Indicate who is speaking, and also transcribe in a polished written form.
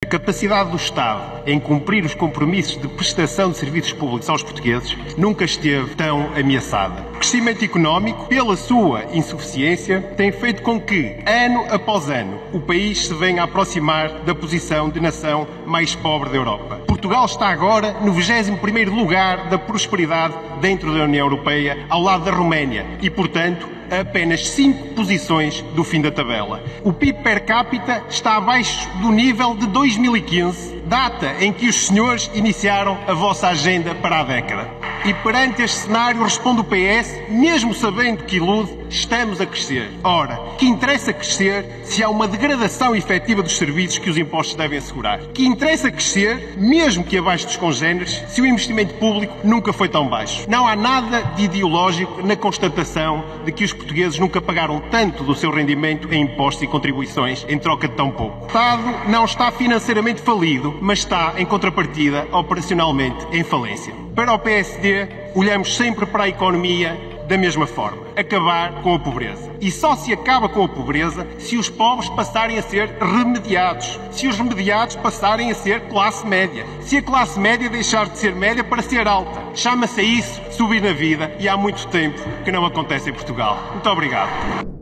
Speaker 1: A capacidade do Estado em cumprir os compromissos de prestação de serviços públicos aos portugueses nunca esteve tão ameaçada. O crescimento económico, pela sua insuficiência, tem feito com que, ano após ano, o país se venha a aproximar da posição de nação mais pobre da Europa. Portugal está agora no 21º lugar da prosperidade dentro da União Europeia, ao lado da Roménia e, portanto, a apenas 5 posições do fim da tabela. O PIB per capita está abaixo do nível de 2015, data em que os senhores iniciaram a vossa agenda para a década. E perante este cenário responde o PS, mesmo sabendo que ilude, estamos a crescer. Ora, que interessa crescer se há uma degradação efetiva dos serviços que os impostos devem assegurar? Que interessa crescer, mesmo que abaixo dos congêneres, se o investimento público nunca foi tão baixo? Não há nada de ideológico na constatação de que os portugueses nunca pagaram tanto do seu rendimento em impostos e contribuições em troca de tão pouco. O Estado não está financeiramente falido, mas está, em contrapartida, operacionalmente em falência. Para o PSD, olhamos sempre para a economia da mesma forma. Acabar com a pobreza. E só se acaba com a pobreza se os pobres passarem a ser remediados. Se os remediados passarem a ser classe média. Se a classe média deixar de ser média para ser alta. Chama-se a isso subir na vida e há muito tempo que não acontece em Portugal. Muito obrigado.